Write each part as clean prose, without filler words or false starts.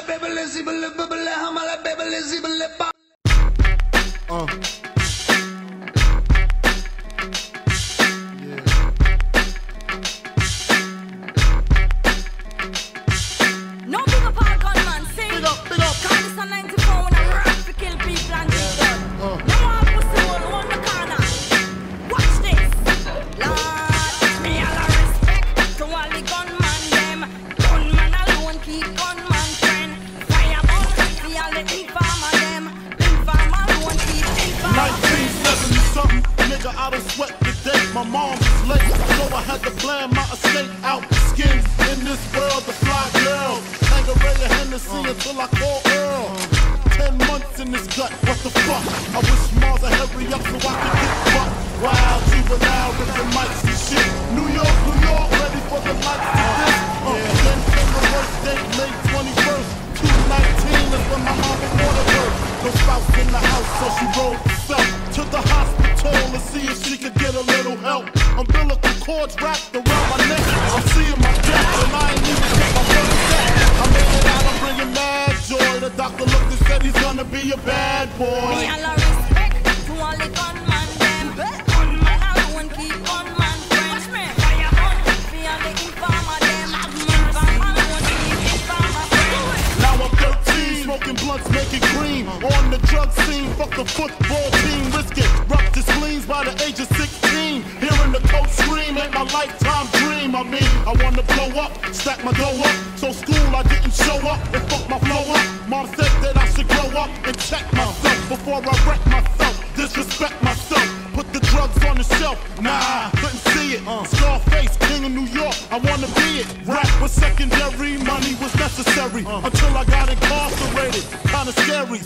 No big up our gunman, sing. Big up, big up. Call this a 94 when I rap to kill people and do gun. No one pussy hole on the corner. Watch this. Lord, me all a respect to all the gunman them. Gunman alone keep gunman friend. Fire on, see all the informer them. Informer alone keep informer. 1970-something, nigga, I don't sweat the day. My mom was late, so I had to plan my escape out. Skins in this world, the fly girl. Tangeray and Hennessy until I call Earl. 10 months in this gut, what the fuck? I wish Mars would hurry up so I could get fucked. Wild juvenile with the mics and shit. New York, ready for the lights to this. Then came the worst date, May 21st, 2019. That's when my mama wanted her. No spouse in the house, so she rolled herself to the hospital to see if she could get a little help. Umbilical cords wrapped around my neck. I'm seeing my death, and I ain't even get my first step. I made it out, I'm bringing mad joy. The doctor looked and said he's gonna be a bad boy. Me all a respect to all the gunman them. Gunman alone keep gunman friend. Fire on, see all the informer them. Informer alone keep informer friend. Now I'm 13, smoking blunts, making green. On the drug scene, fuck the football team. Risk it, rupture spleens by the age of 16. Hearing the coach scream ain't my lifetime dream. I mean, I wanna blow up, stack my dough up. So school I didn't show up and fuck my flow up. Mom said that I should grow up and check myself before I wreck myself, disrespect myself. Put the drugs on the shelf, nah, couldn't see it. Scarface, king of New York, I wanna be it. Rap was secondary, money was necessary. Until I got incarcerated, kinda scary.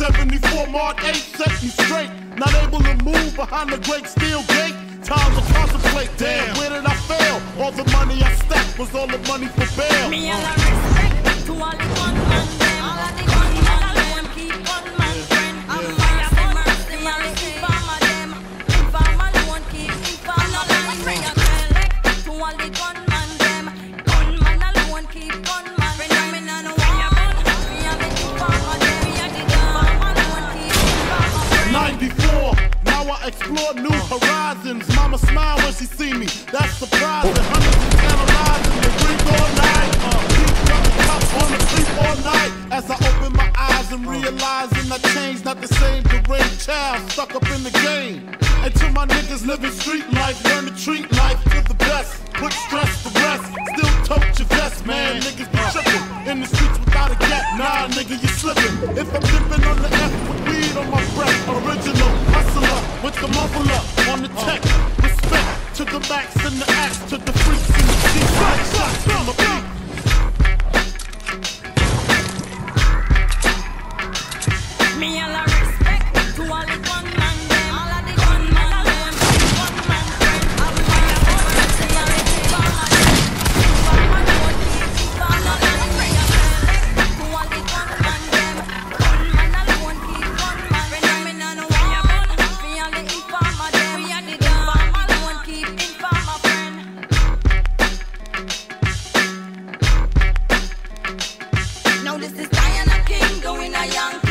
C-74 Mark 8 set me straight. Not able to move behind the great steel gate. Time to contemplate, damn, where did I fail? All the money I stacked was all the money for bail. Me all a respect to all the gunman them. All of the gunman alone keep gunman friend. Fire on, see all the informer them. Informer alone keep informer friend. Respect to all the gunman them. Gunman alone keep gunman friend. Me no know fire on, see all the informer them. Informer alone keep informer friend. 94, now I explore new horizons. Mama smile when she see me, that's surprising. Hundreds of analyzing the drink all night. Keep up cops on the street all night. As I open my eyes and realizing I changed, not the same deranged child stuck up in the game. And to my niggas living street life, learn to treat life to the best. Put stress to rest, still tote your vest, man. Niggas be tripping in the streets without a gap. Nah, nigga, you slipping. If I'm dipping on the F with weed on my breath, original hustler with the muffle up on the tech. Respect to the max and the axe, to the freaks and the cheeks. Shots from the beat. Me all a respect to all the gunman them. All of the gunman alone keep gunman friend. Fire on, see all the informer them. Informer alone keep informer friend. Respect to all the gunman them. Gunman alone keep gunman friend. Me no know fire on, see all the informer them. Informer alone keep informer friend. Now this is Diana King doing a young.